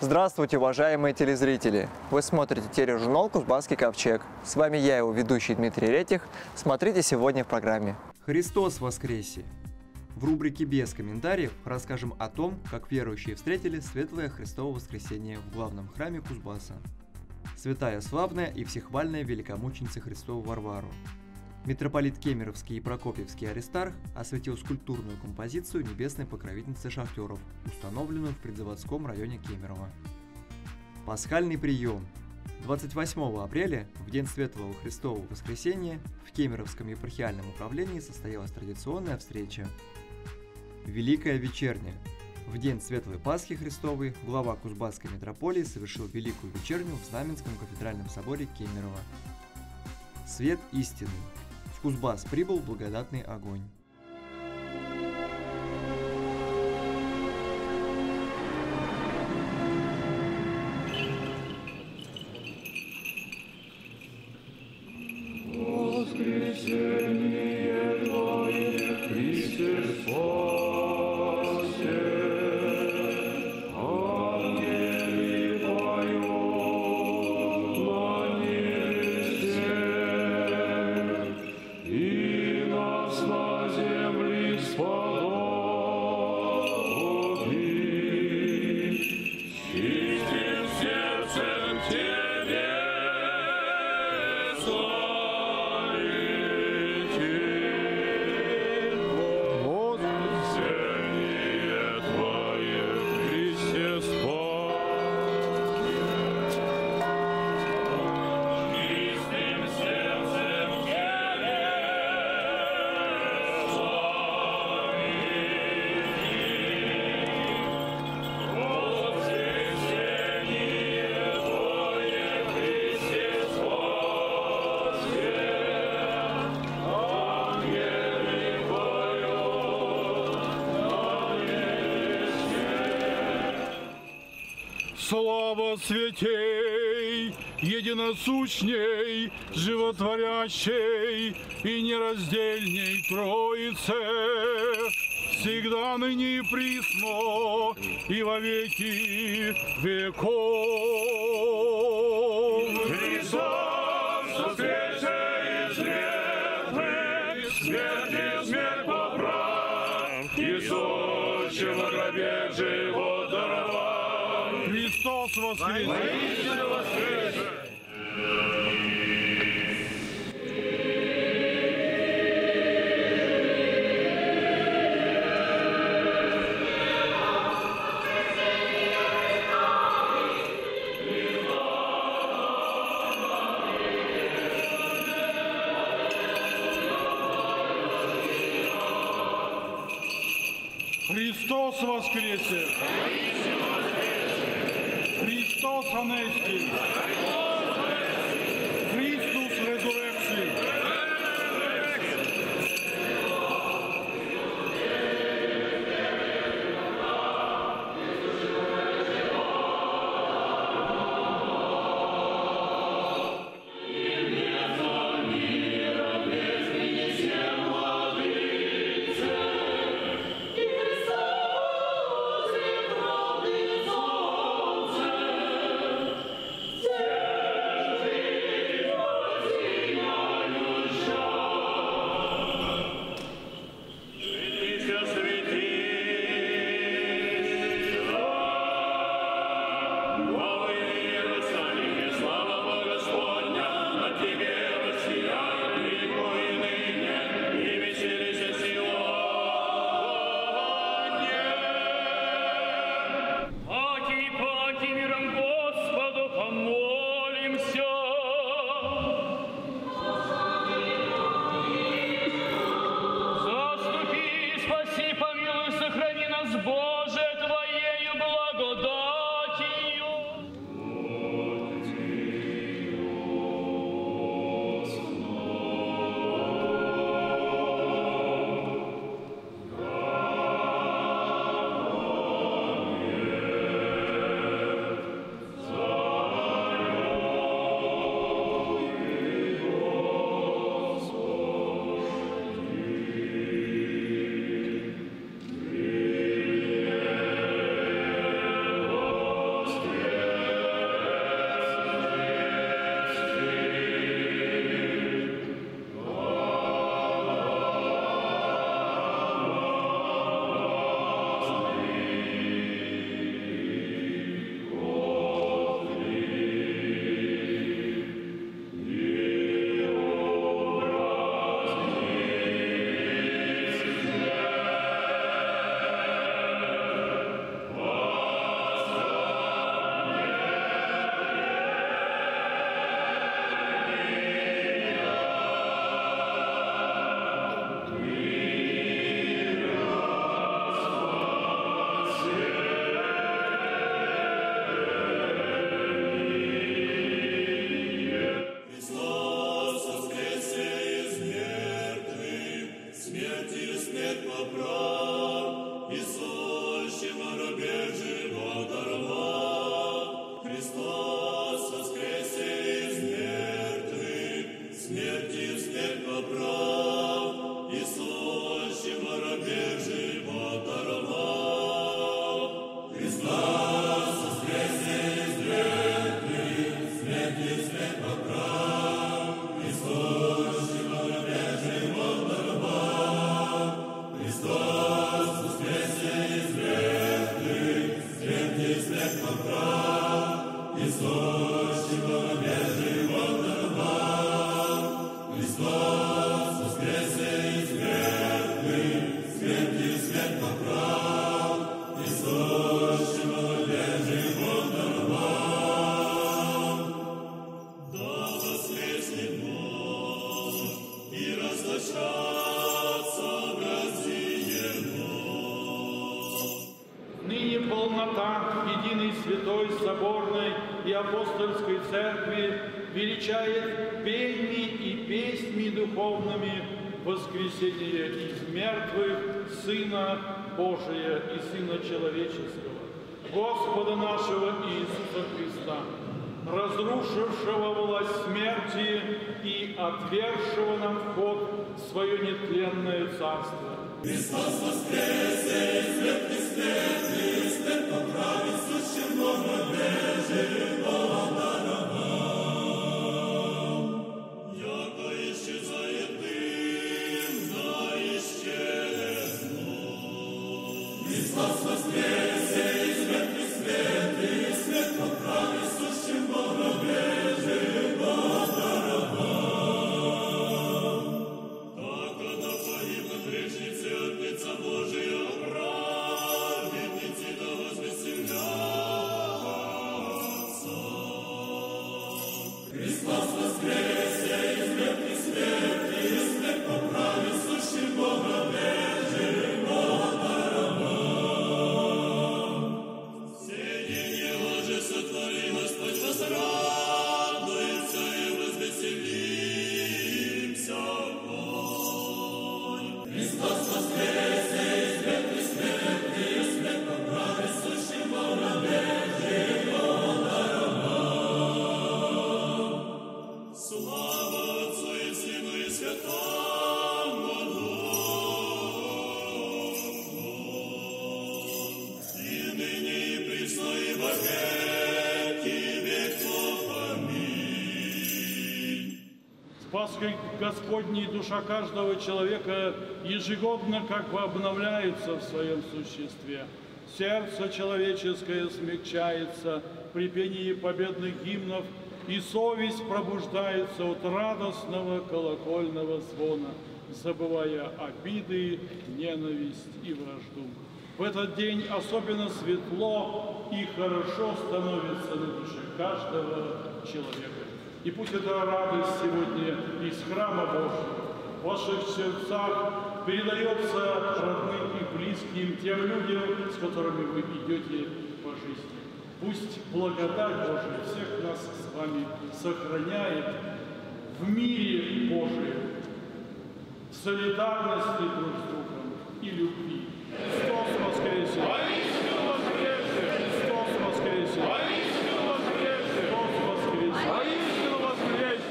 Здравствуйте, уважаемые телезрители! Вы смотрите тележурнал «Кузбасский ковчег». С вами я, его ведущий Дмитрий Ретих. Смотрите сегодня в программе. Христос воскресе! В рубрике «Без комментариев» расскажем о том, как верующие встретили Светлое Христово воскресение в главном храме Кузбасса. Святая славная и всехвальная великомученица Христова Варвару. Митрополит Кемеровский и Прокопьевский Аристарх осветил скульптурную композицию Небесной покровительницы шахтеров, установленную в предзаводском районе Кемерово. Пасхальный прием. 28 апреля, в день Светлого Христового воскресения, в Кемеровском епархиальном управлении состоялась традиционная встреча. Великая вечерня. В день Светлой Пасхи Христовой глава Кузбасской митрополии совершил Великую вечерню в Знаменском кафедральном соборе Кемерово. Свет истины. В Кузбасс прибыл благодатный огонь. Воскресение Твое, Христе, спасе, ангели поют на небесе, и нас на земле сподоби, чистым сердцем Тебе слава святей, единосущней, животворящей и нераздельней Троице, всегда ныне и присно, и во веки веков. Христос, воскресе из мертвых, смерть поправ, и сущего гробе живот даровал. Христос воскресе! Воистину воскресе! Христос воскресе! Христос анести! Христос резурекции! Yeah. Ныне полнота единой святой соборной и апостольской церкви величает пеньми и песнями духовными воскресение из мертвых Сына Божия и Сына Человеческого, Господа нашего Иисуса Христа, разрушившего власть смерти и отвергшего нам вход в свое нетленное царство. Христос воскресе, и свет, и свет поправит сущим Бога живого даровал. Яко исчезает дым, да исчезну. Христос воскресе, и свет поправит сущим Бога живого даровал. Божия праведницы да возвеселятся. Христос воскресе, и свет поправит сущим Бога живого даровал. Сие его же сотвори Господь, возрадуется и возвеселимся. Христос воскресе. Пасхой Господней душа каждого человека ежегодно как бы обновляется в своем существе. Сердце человеческое смягчается при пении победных гимнов, и совесть пробуждается от радостного колокольного звона, забывая обиды, ненависть и вражду. В этот день особенно светло и хорошо становится на душе каждого человека. И пусть эта радость сегодня из храма Божьего в ваших сердцах передается родным и близким, тем людям, с которыми вы идете по жизни. Пусть благодать Божия всех нас с вами сохраняет в мире Божием, в солидарности друг с другом и любви. Христос воскресе! Воистину воскресе! Христос воскресе! Воистину воскресе! Христос воскресе! Воистину воскресе!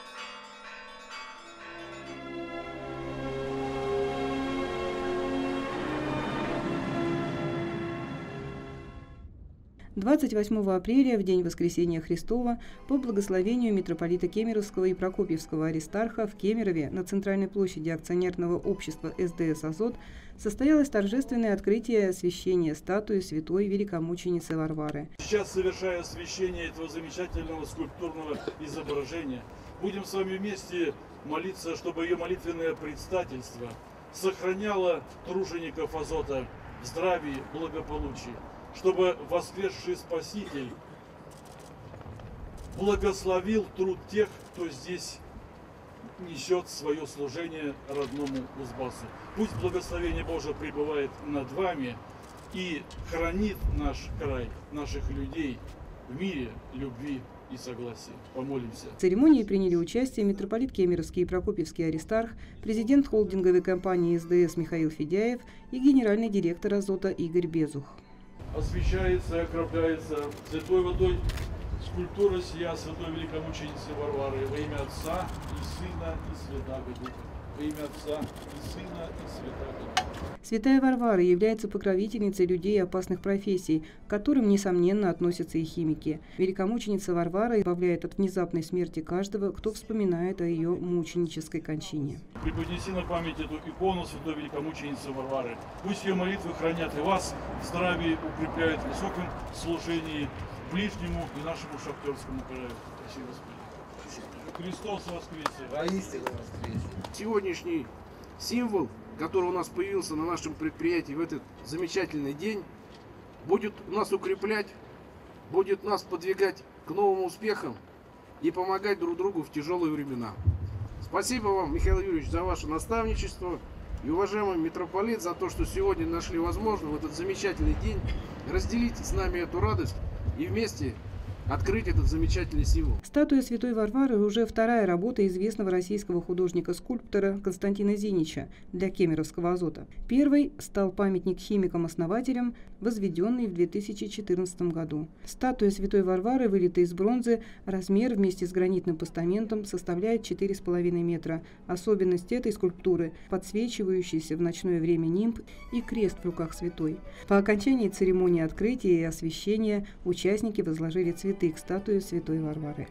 28 апреля, в день Воскресения Христова, по благословению митрополита Кемеровского и Прокопьевского Аристарха в Кемерове на центральной площади акционерного общества СДС «Азот» состоялось торжественное открытие освящения статуи святой великомученицы Варвары. Сейчас, совершая освящение этого замечательного скульптурного изображения, будем с вами вместе молиться, чтобы ее молитвенное предстательство сохраняло тружеников Азота в здравии, благополучии, чтобы воскресший Спаситель благословил труд тех, кто здесь несет свое служение родному Кузбассу. Пусть благословение Божие пребывает над вами и хранит наш край, наших людей в мире, любви и согласии. Помолимся. В церемонии приняли участие митрополит Кемеровский и Прокопьевский Аристарх, президент холдинговой компании СДС Михаил Федяев и генеральный директор «Азота» Игорь Безух. Освящается и окропляется святой водой скульптура сия святой великомученицы Варвары во имя Отца и Сына и Святаго Духа. Во имя Отца и Сына и Святаго Духа. Святая Варвара является покровительницей людей опасных профессий, к которым, несомненно, относятся и химики. Великомученица Варвара избавляет от внезапной смерти каждого, кто вспоминает о ее мученической кончине. Преподнеси на память эту икону святой великомученицы Варвары. Пусть ее молитвы хранят и вас, в здравии укрепляют в высоком служении ближнему и нашему шахтерскому краю. Спасибо, Господи. Христос воскресе! Воистину воскресе! Сегодняшний символ, который у нас появился на нашем предприятии в этот замечательный день, будет нас укреплять, будет нас подвигать к новым успехам и помогать друг другу в тяжелые времена. Спасибо вам, Михаил Юрьевич, за ваше наставничество и, уважаемый митрополит, за то, что сегодня нашли возможность в этот замечательный день разделить с нами эту радость и вместе открыть этот замечательный символ. Статуя святой Варвары уже вторая работа известного российского художника-скульптора Константина Зинича для Кемеровского азота. Первой стал памятник химикам-основателям, возведенный в 2014 году. Статуя святой Варвары, вылитая из бронзы, размер вместе с гранитным постаментом составляет 4,5 метра. Особенность этой скульптуры – подсвечивающийся в ночное время нимб и крест в руках святой. По окончании церемонии открытия и освящения участники возложили цветы к статуе святой Варвары.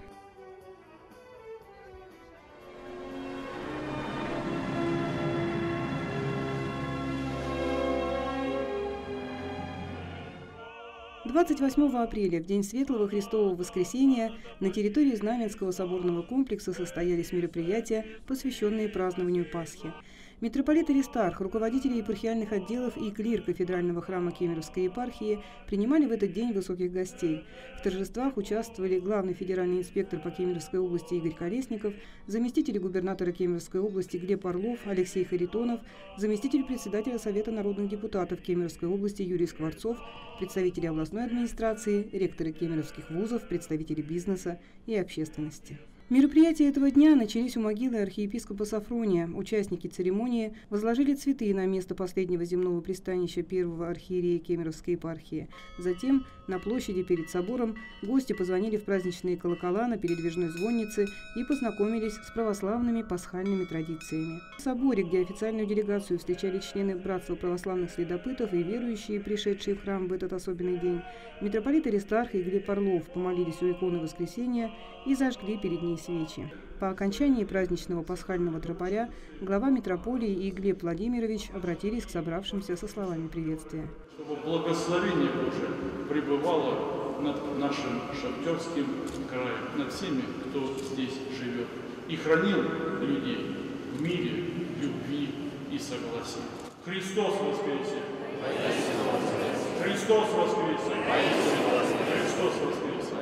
«28 апреля, в день Светлого Христового Воскресения, на территории Знаменского соборного комплекса состоялись мероприятия, посвященные празднованию Пасхи. Митрополит Аристарх, руководители епархиальных отделов и клир кафедрального храма Кемеровской епархии принимали в этот день высоких гостей. В торжествах участвовали главный федеральный инспектор по Кемеровской области Игорь Колесников, заместители губернатора Кемеровской области Глеб Орлов, Алексей Харитонов, заместитель председателя Совета народных депутатов Кемеровской области Юрий Скворцов, представители областной администрации, ректоры кемеровских вузов, представители бизнеса и общественности. Мероприятия этого дня начались у могилы архиепископа Сафрония. Участники церемонии возложили цветы на место последнего земного пристанища первого архиерея Кемеровской епархии. Затем на площади перед собором гости позвонили в праздничные колокола на передвижной звоннице и познакомились с православными пасхальными традициями. В соборе, где официальную делегацию встречали члены Братства православных следопытов и верующие, пришедшие в храм в этот особенный день, митрополит Аристарх и Глеб Орлов помолились у иконы Воскресения и зажгли перед ней свечи. По окончании праздничного пасхального тропаря глава митрополии и Глеб Владимирович обратились к собравшимся со словами приветствия. Чтобы благословение Божие пребывало над нашим шахтерским краем, над всеми, кто здесь живет, и хранил людей в мире, любви и согласии. Христос воскресе! Христос воскресе! Христос воскресе!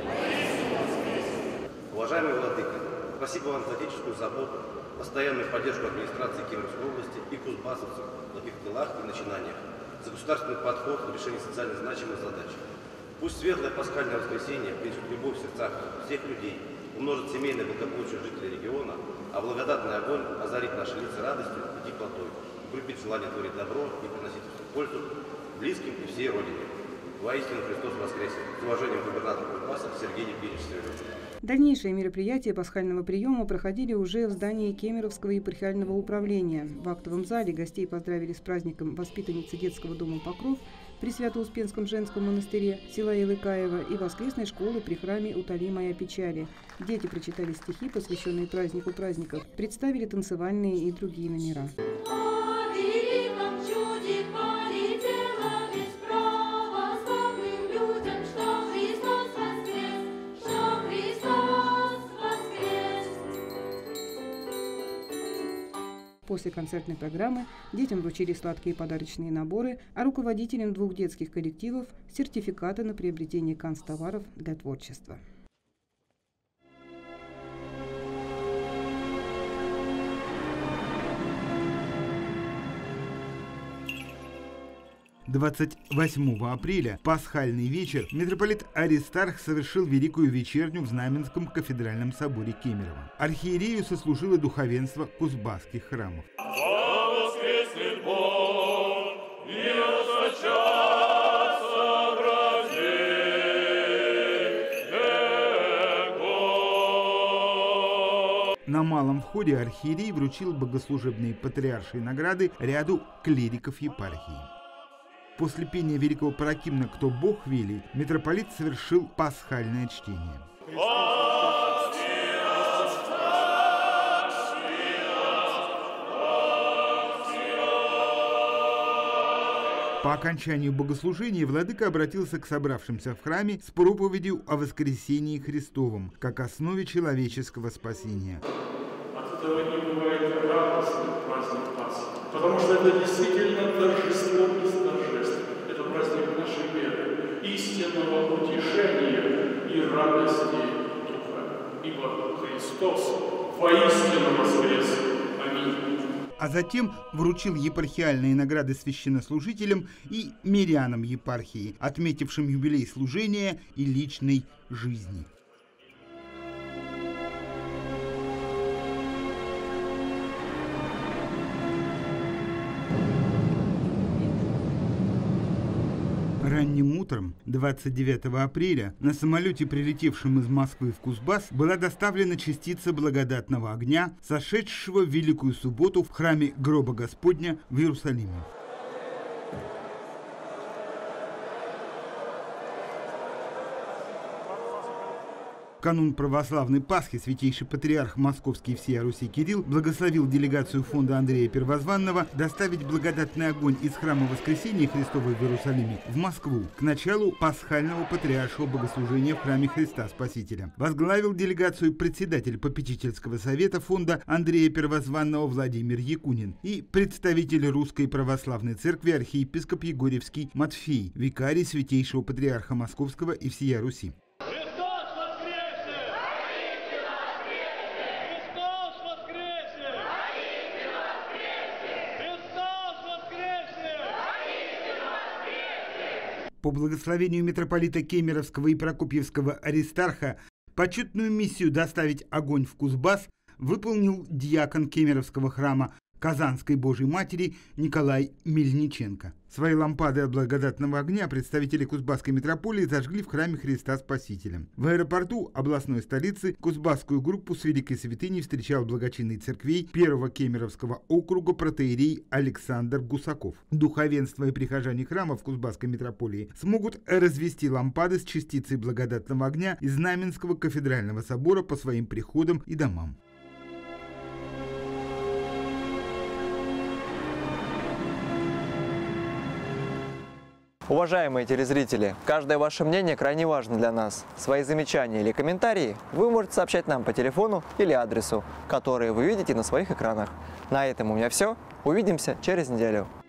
Уважаемый владыка, спасибо вам за отеческую заботу, постоянную поддержку администрации Кемеровской области и кузбассовцев в таких делах и начинаниях, за государственный подход в решении социально значимых задач. Пусть светлое пасхальное воскресенье принесет любовь в сердцах всех людей, умножит семейное благополучие жителей региона, а благодатный огонь озарит наши лица радостью и теплотой, укрепит желание творить добро и приносить пользу близким и всей Родине. Воистину Христос воскресе! С уважением губернатор Кузбасса Сергей Евгеньевич Свердлов. Дальнейшие мероприятия пасхального приема проходили уже в здании Кемеровского епархиального управления. В актовом зале гостей поздравили с праздником воспитанницы детского дома «Покров» при Свято-Успенском женском монастыре села Елыкаева и воскресной школы при храме «Утоли моя печали». Дети прочитали стихи, посвященные празднику праздников, представили танцевальные и другие номера. После концертной программы детям вручили сладкие подарочные наборы, а руководителям 2 детских коллективов – сертификаты на приобретение канцтоваров для творчества. – 28 апреля, пасхальный вечер, митрополит Аристарх совершил великую вечерню в Знаменском кафедральном соборе Кемерово. Архиерею сослужило духовенство кузбасских храмов. малом входе архиерей вручил богослужебные патриаршие награды ряду клириков епархии. После пения великого паракимна «Кто Бог вели» митрополит совершил пасхальное чтение. По окончанию богослужения владыка обратился к собравшимся в храме с проповедью о воскресении Христовом, как основе человеческого спасения. От этого не бывает радостный праздник Пасхи, потому что это действительно торжество из торжеств. Это праздник нашей веры, истинного утешения и радости Духа. Ибо Христос воистину воскрес. Аминь. А затем вручил епархиальные награды священнослужителям и мирянам епархии, отметившим юбилей служения и личной жизни. Ранним утром 29 апреля на самолете, прилетевшем из Москвы в Кузбасс, была доставлена частица благодатного огня, сошедшего в Великую Субботу в храме Гроба Господня в Иерусалиме. В канун православной Пасхи святейший патриарх Московский и всея Руси Кирилл благословил делегацию фонда Андрея Первозванного доставить благодатный огонь из храма Воскресения Христова в Иерусалиме в Москву к началу пасхального патриаршего богослужения в храме Христа Спасителя. Возглавил делегацию председатель попечительского совета фонда Андрея Первозванного Владимир Якунин и представитель Русской Православной Церкви архиепископ Егорьевский Матфей, викарий святейшего патриарха Московского и всея Руси. По благословению митрополита Кемеровского и Прокопьевского Аристарха почетную миссию доставить огонь в Кузбасс выполнил диакон Кемеровского храма Казанской Божьей Матери Николай Мельниченко. Свои лампады от благодатного огня представители Кузбасской митрополии зажгли в храме Христа Спасителя. В аэропорту областной столицы Кузбасскую группу с Великой Святыней встречал благочинный церквей Первого Кемеровского округа протоиерей Александр Гусаков. Духовенство и прихожане храма в Кузбасской митрополии смогут развести лампады с частицей благодатного огня из Знаменского кафедрального собора по своим приходам и домам. Уважаемые телезрители, каждое ваше мнение крайне важно для нас. Свои замечания или комментарии вы можете сообщать нам по телефону или адресу, которые вы видите на своих экранах. На этом у меня все. Увидимся через неделю.